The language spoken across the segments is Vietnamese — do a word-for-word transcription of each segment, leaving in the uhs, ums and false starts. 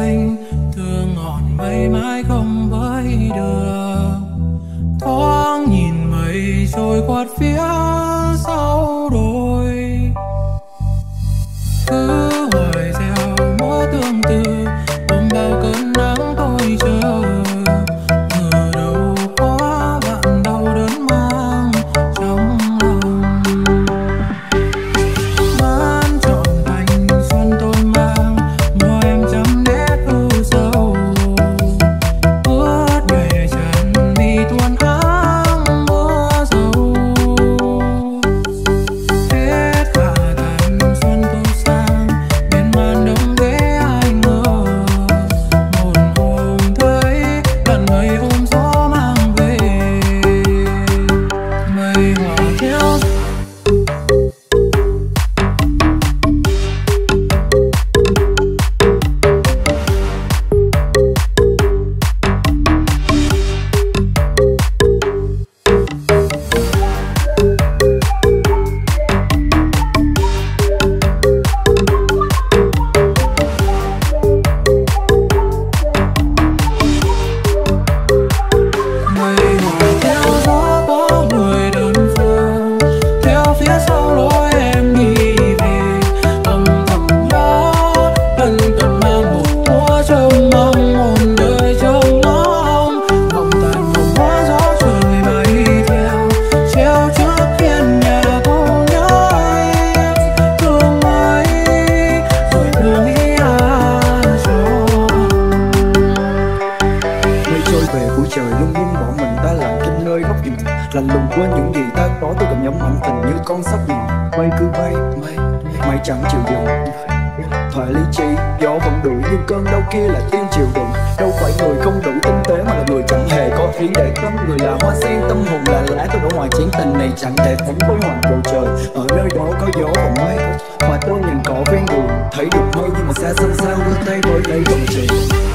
xanh, thương ngọn mây mãi không với được. Thoáng nhìn mây trôi qua phía sau đồi, cứ hoài gieo mối tương tư ôm bao cơn nắng tôi chờ. Ngờ đâu có bạn đau đớn mang trong lòng, vẫn trọn thành xuân tôi mang mùa em chấm nét ưu sầu. Ướt nhòe tràn mi tuôn áng mưa dầu, hết cả tàn xuân tôi sang bên màn đông ghế ai ngờ. Một hôm thấy làn mây ôm gió mang về, mây hòa theo trời luôn buông bỏ mình ta làm trên nơi góc nhìn, lạnh lùng quên những gì ta có. Tôi cầm nhắm ảnh tình như con sắp nhìn, mây cứ bay mây mây chẳng chịu dừng. Thoại lý trí gió vẫn đuổi nhưng cơn đau kia là tiếng chịu đựng. Đâu phải người không đủ tinh tế mà là người chẳng hề có ý để tâm. Người là hoa sen tâm hồn là lá tôi đổ ngoài chiến tình này chẳng thể thắng với hoàng bầu trời. Ở nơi đó có gió và mây mà tôi nhìn cỏ ven đường thấy được mây nhưng mà xa xăm xa vươn tay với đây dòng trời.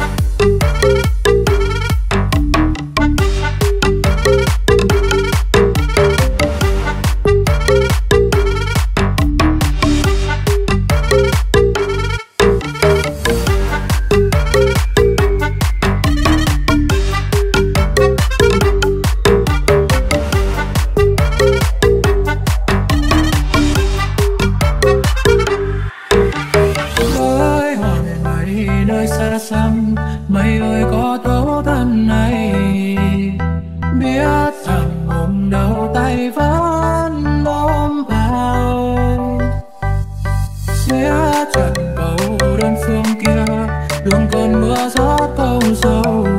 Nơi xa xăm mây ơi có tấu thân này, biết rằng hôm đầu tay vẫn ôm vào. Sẽ trận cầu đơn phương kia luôn cơn mưa gió câu sầu,